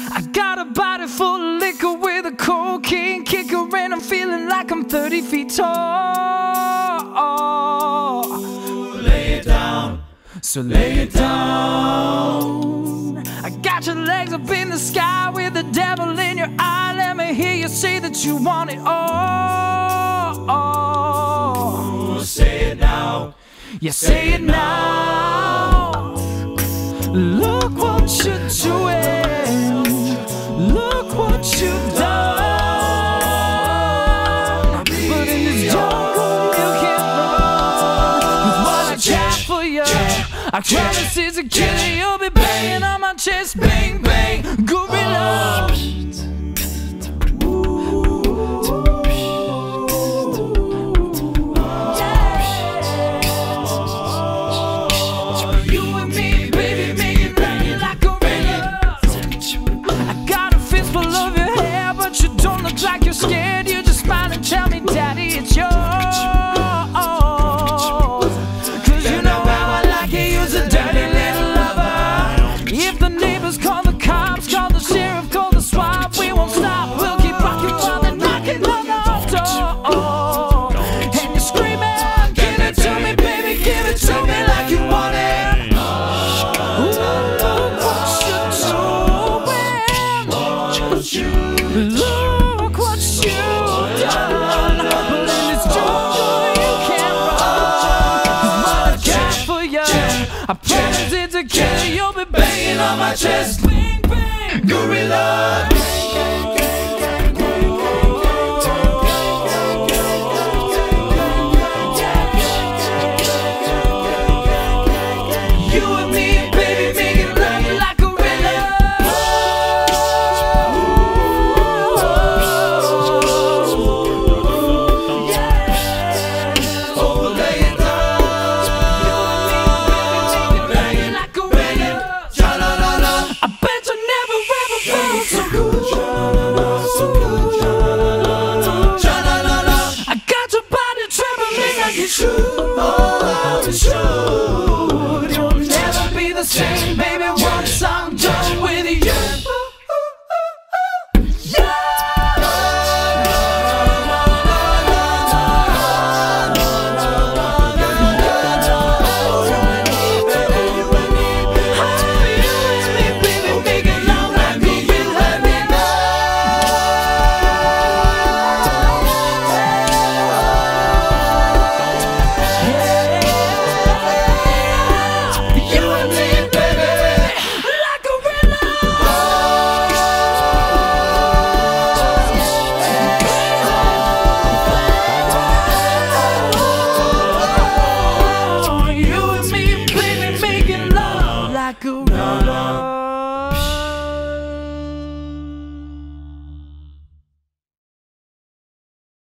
I got a body full of liquor with a cocaine kicker, and I'm feeling like I'm 30 feet tall. Lay it down, so lay it down. I got your legs up in the sky with the devil in your eye. Let me hear you say that you want it all. Say it now, yeah, say it now. Look what you're doing, look what you've done. But in this jungle you can't run. With what I got for you, I promise it's a killer. You'll be banging on my chest, bang, bang, gorilla. Like you're scared, you just smile and tell me, Daddy, it's yours. Cause you know how I like it, you're a dirty little lover. If the neighbors call the cops, call the sheriff, call the SWAT, we won't stop, we'll keep rocking while they're knocking on the door. And you're screaming, give it to me, baby, give it to me like you want it. Look what you've done. But in this jungle you can't run. Cause what I got for you, I promise it's a killer. You'll be banging on my chest, bang, bang, gorilla.